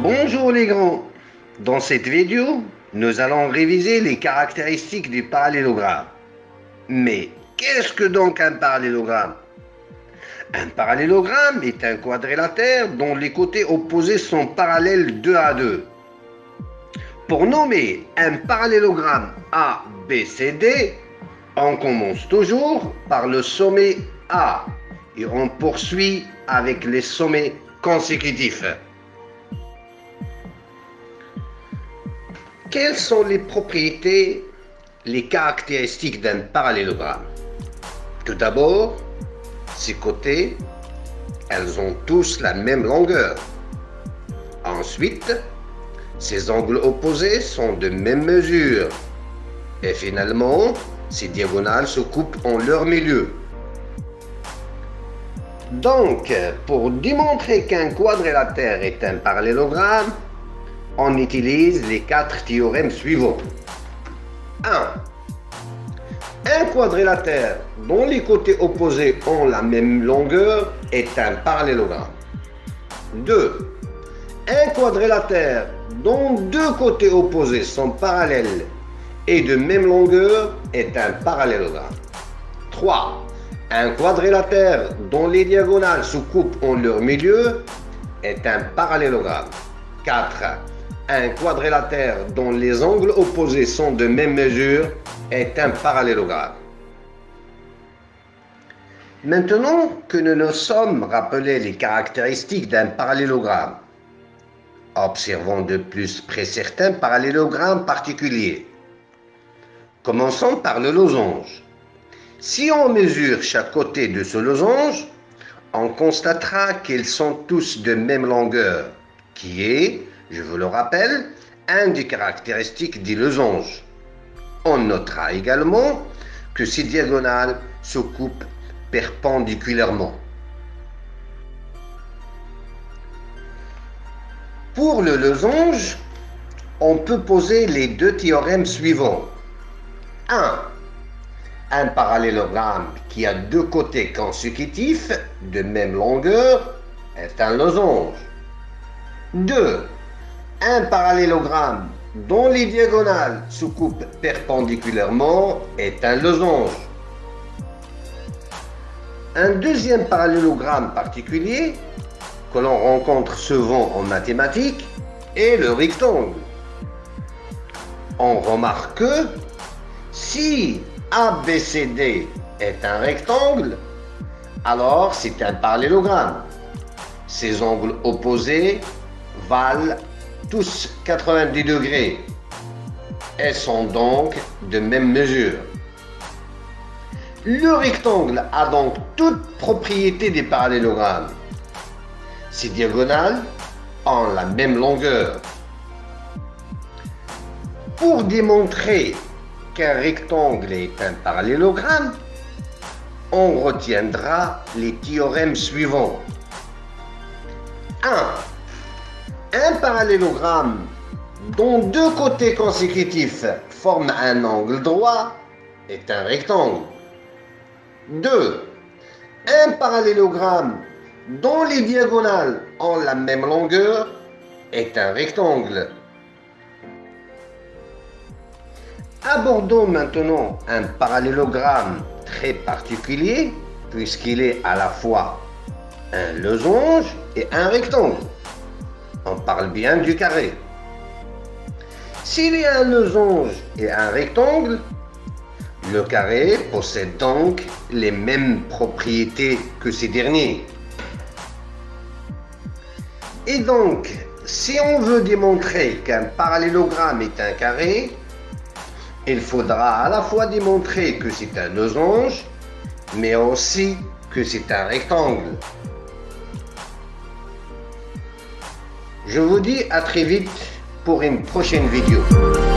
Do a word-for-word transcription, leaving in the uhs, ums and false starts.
Bonjour les grands, dans cette vidéo, nous allons réviser les caractéristiques du parallélogramme. Mais qu'est-ce que donc un parallélogramme? Un parallélogramme est un quadrilatère dont les côtés opposés sont parallèles deux à deux. Pour nommer un parallélogramme A B C D, on commence toujours par le sommet A et on poursuit avec les sommets consécutifs. Quelles sont les propriétés, les caractéristiques d'un parallélogramme? Tout d'abord, ces côtés, elles ont tous la même longueur. Ensuite, ces angles opposés sont de même mesure. Et finalement, ces diagonales se coupent en leur milieu. Donc, pour démontrer qu'un quadrilatère est un parallélogramme, on utilise les quatre théorèmes suivants. un. Un quadrilatère dont les côtés opposés ont la même longueur est un parallélogramme. deux. Un quadrilatère dont deux côtés opposés sont parallèles et de même longueur est un parallélogramme. trois. Un quadrilatère dont les diagonales se coupent en leur milieu est un parallélogramme. quatre. Un quadrilatère dont les angles opposés sont de même mesure est un parallélogramme. Maintenant que nous nous sommes rappelés les caractéristiques d'un parallélogramme, observons de plus près certains parallélogrammes particuliers. Commençons par le losange. Si on mesure chaque côté de ce losange, on constatera qu'ils sont tous de même longueur, qui est, je vous le rappelle, un des caractéristiques du losange. On notera également que ces diagonales se coupent perpendiculairement. Pour le losange, on peut poser les deux théorèmes suivants. un. Un parallélogramme qui a deux côtés consécutifs de même longueur est un losange. deux. Un parallélogramme dont les diagonales se coupent perpendiculairement est un losange. Un deuxième parallélogramme particulier que l'on rencontre souvent en mathématiques est le rectangle. On remarque que si A B C D est un rectangle, alors c'est un parallélogramme. Ces angles opposés valent tous quatre-vingt-dix degrés et sont donc de même mesure. Le rectangle a donc toute propriété des parallélogrammes. Ces diagonales ont la même longueur. Pour démontrer qu'un rectangle est un parallélogramme, on retiendra les théorèmes suivants. un. Un parallélogramme dont deux côtés consécutifs forment un angle droit est un rectangle. deux. Un parallélogramme dont les diagonales ont la même longueur est un rectangle. Abordons maintenant un parallélogramme très particulier puisqu'il est à la fois un losange et un rectangle. On parle bien du carré. S'il y a un losange et un rectangle, le carré possède donc les mêmes propriétés que ces derniers. Et donc, si on veut démontrer qu'un parallélogramme est un carré, il faudra à la fois démontrer que c'est un losange, mais aussi que c'est un rectangle. Je vous dis à très vite pour une prochaine vidéo.